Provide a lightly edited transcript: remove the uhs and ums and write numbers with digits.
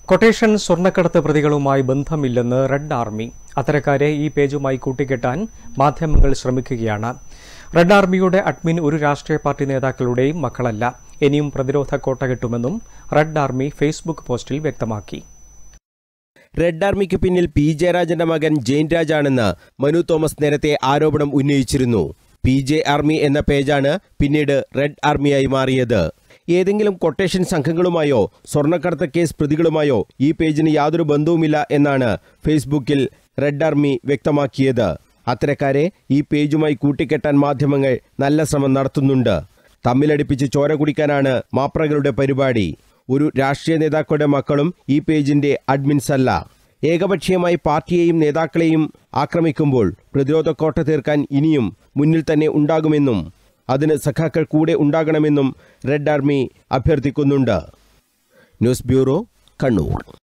Quotation സ്വർണ്ണക്കടത്ത് പ്രതികളുമായി ബന്ധമില്ലെന്ന് red army. അത്തരക്കാരെ ഈ പേജുമായി കൂട്ടിക്കെട്ടാൻ മാധ്യമങ്ങൾ ശ്രമിക്കുകയാണ്. റെഡ് ആർമിയുടെ അഡ്മിൻ ഒരു രാഷ്ട്രീയ പാർട്ടി നേതാക്കളുടെയും മക്കളല്ല. ഇനിയും പ്രതിരോധ കോട്ട കെട്ടുമെന്നും റെഡ് ആർമി ഫേസ്ബുക്ക് പോസ്റ്റിൽ വ്യക്തമാക്കി. റെഡ് ആർമിക്ക് പിന്നിൽ പി ജയരാജന്റെ മകൻ ജെയിൻ രാജാണെന്ന് മനു തോമസ് നേരത്തെ ആരോപണം ഉന്നയിച്ചിരുന്നു. പി ജെ ആർമി എന്ന പേജാണ് പിന്നീട് റെഡ് ആർമിയായി മാറിയത്. ഏതെങ്കിലും കൊട്ടേഷൻ സംഘങ്ങളുമായോ സ്വർണ്ണക്കടത്ത് കേസ് പ്രതികളുമായോ ഈ പേജിന് യാതൊരു ബന്ധവുമില്ല എന്നാണ് ഫേസ്ബുക്കിൽ റെഡ് ആർമി വ്യക്തമാക്കിയത്. അത്തരക്കാരെ ഈ പേജുമായി കൂട്ടിക്കെട്ടാൻ മാധ്യമങ്ങൾ നല്ല ശ്രമം നടത്തുന്നുണ്ട്. തമ്മിലടിപ്പിച്ച് ചോര കുടിക്കാനാണ് മാപ്രകളുടെ പരിപാടി. ഒരു രാഷ്ട്രീയ നേതാക്കളുടെ മക്കളും ഈ പേജിന്റെ അഡ്മിൻസ് അല്ല. ഏകപക്ഷീയമായി പാർട്ടിയെയും നേതാക്കളെയും ആക്രമിക്കുമ്പോൾ പ്രതിരോധ കോട്ട തീർക്കാൻ ഇനിയും മുന്നിൽ തന്നെ ഉണ്ടാകുമെന്നും അതിന് സഖാക്കൾ കൂടെ ഉണ്ടാകണമെന്നും റെഡ് ആർമി അഭ്യർത്ഥിക്കുന്നുണ്ട്. News bureau, Kannur.